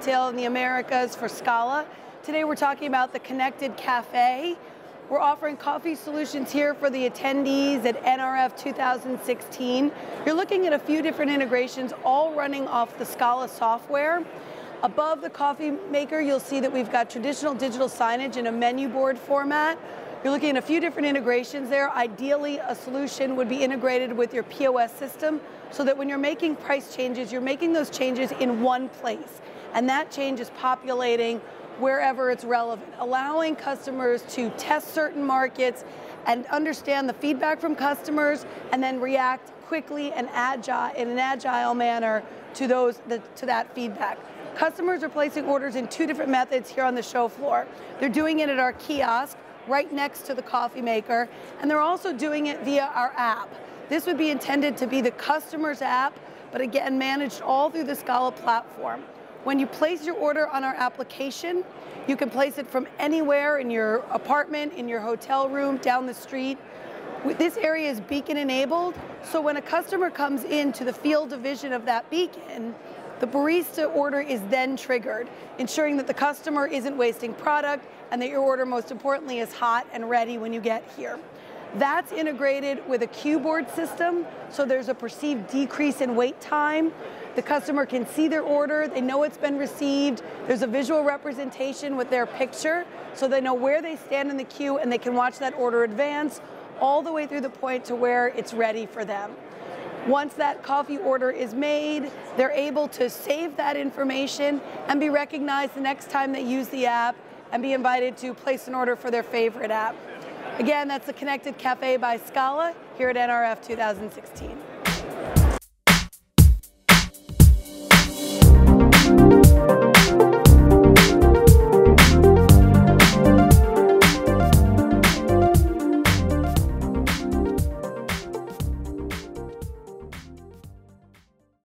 retail in the Americas for Scala. Today we're talking about the Connected Cafe. We're offering coffee solutions here for the attendees at NRF 2016. You're looking at a few different integrations, all running off the Scala software. Above the coffee maker, you'll see that we've got traditional digital signage in a menu board format. You're looking at a few different integrations there. Ideally, a solution would be integrated with your POS system so that when you're making price changes, you're making those changes in one place. And that change is populating wherever it's relevant, allowing customers to test certain markets and understand the feedback from customers and then react quickly and in an agile manner to that feedback. Customers are placing orders in two different methods here on the show floor. They're doing it at our kiosk right next to the coffee maker, and they're also doing it via our app. This would be intended to be the customer's app, but again, managed all through the Scala platform. When you place your order on our application, you can place it from anywhere in your apartment, in your hotel room, down the street. This area is beacon enabled, so when a customer comes into the field division of that beacon, the barista order is then triggered, ensuring that the customer isn't wasting product and that your order, most importantly, is hot and ready when you get here. That's integrated with a queue board system, so there's a perceived decrease in wait time. The customer can see their order, they know it's been received, there's a visual representation with their picture, so they know where they stand in the queue and they can watch that order advance all the way through the point to where it's ready for them. Once that coffee order is made, they're able to save that information and be recognized the next time they use the app and be invited to place an order for their favorite app. Again, that's the Connected Cafe by Scala here at NRF 2016.